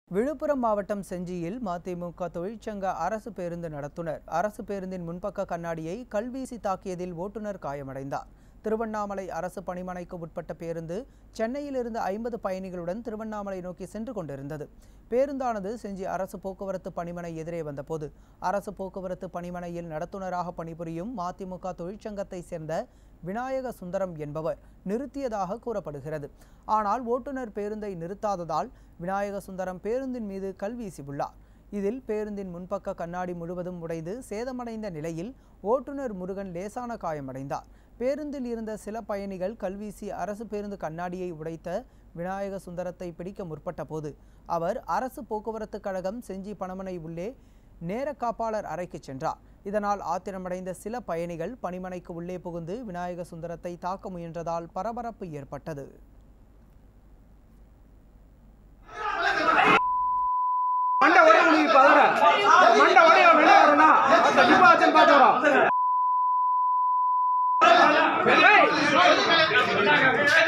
விழுப்புரம் மாவட்டம் செஞ்சியில் மதிமுக தொழிற்சங்க அரசு பேருந்து நடத்துனர் அரசு பேருந்தின் முன்பக்க கண்ணாடியை கல்வீசி தாக்கியதில் ஓட்டுநர் காயமடைந்தார். திருவண்ணாமலை அரசு பணிமனைக்கு உட்பட்ட பேருந்து சென்னையிலிருந்து 50 பயணிகளுடன் திருவண்ணாமலை நோக்கி சென்று கொண்டிருந்தது. பேருந்தானது செஞ்சி அரசு போக்குவரத்து பணிமனை எதிரே வந்தபோது அரசு போக்குவரத்து பணிமனையில் நடத்துனராக பணிபுரியும் மதிமுக தொழிற்சங்கத்தை சேர்ந்த விநாயக சுந்தரம் என்பவர் நிறுத்தியதாக கூறப்படுகிறது. ஆனால் ஓட்டுநர் பேருந்தை நிறுத்தாததால் விநாயக சுந்தரம் பேருந்தின் மீது கல்வீசியுள்ளார். இதில் பேருந்தின் முன்பக்க கண்ணாடி முழுவதும் உடைந்து சேதமடைந்த நிலையில் ஓட்டுநர் முருகன் லேசான காயமடைந்தார். பேருந்தில் இருந்த சில பயணிகள் கல்வீசி அரசு பேருந்து கண்ணாடியை உடைத்த விநாயக சுந்தரத்தை பிடிக்க முற்பட்ட போது அவர் அரசு போக்குவரத்து கழகம் செஞ்சி பணமனை உள்ளே நேர காப்பாளர் அறைக்கு சென்றார். இதனால் ஆத்திரமடைந்த சில பயணிகள் பணிமனைக்கு உள்ளே புகுந்து விநாயக சுந்தரத்தை தாக்க முயன்றதால் பரபரப்பு ஏற்பட்டது. Hey!